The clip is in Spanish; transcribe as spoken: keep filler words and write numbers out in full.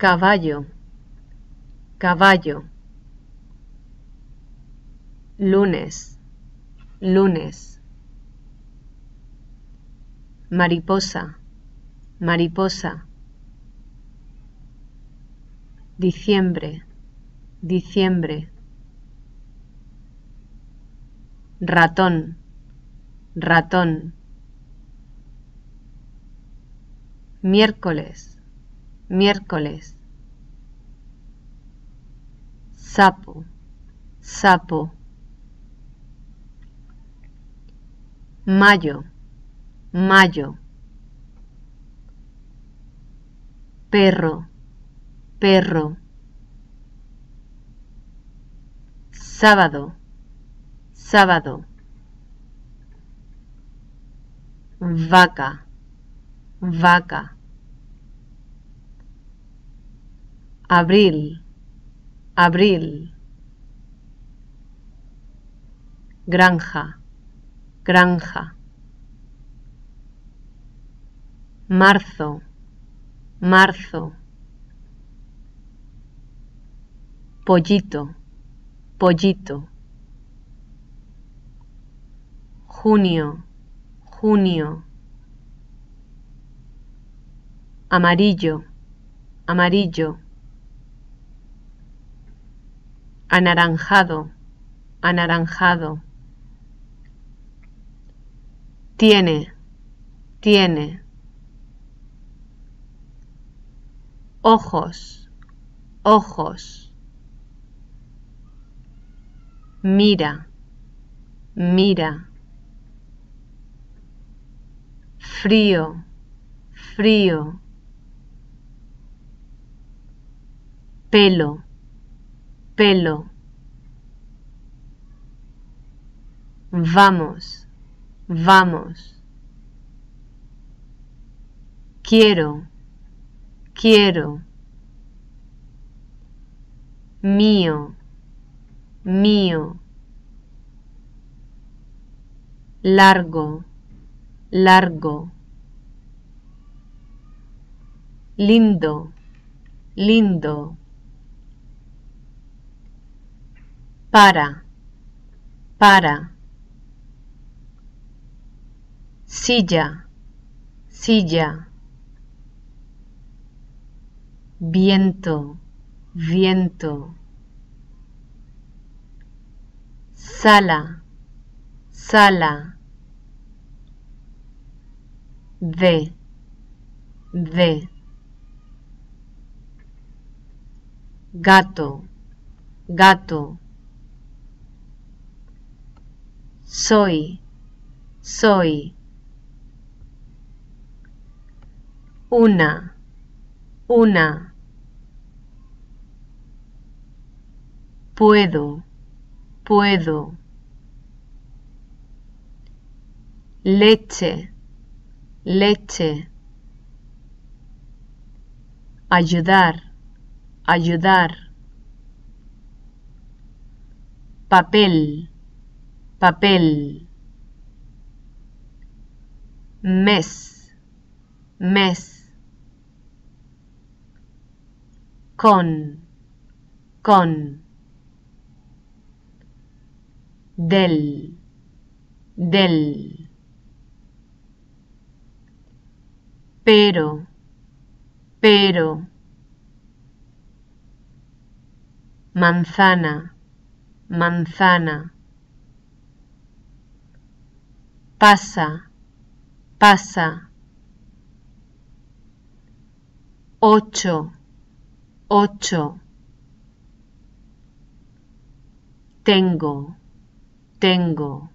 caballo, caballo. Lunes, lunes. Mariposa, mariposa. Diciembre, diciembre. Ratón, ratón. Miércoles, miércoles. Sapo, sapo. Mayo, mayo. Perro, perro. Sábado, sábado. Vaca, vaca. Abril, abril. Granja, granja. Marzo, marzo. Pollito, pollito. Junio, junio. Amarillo, amarillo. Anaranjado, anaranjado. Tiene, tiene. Ojos, ojos. Mira, mira. Frío, frío. Pelo, pelo. Vamos, vamos. Quiero, quiero. Mío, mío. Largo, largo. Lindo, lindo. Para, para. Silla, silla. Viento, viento. Sala, sala. De, de. Gato, gato. Soy, soy. Una, una. Puedo, puedo. Leche, leche. Ayudar, ayudar. Papel, papel. Mes, mes. Con, con. Del, del. Pero, pero. Manzana, manzana. Pasa, pasa. Ocho, ocho. Tengo, tengo.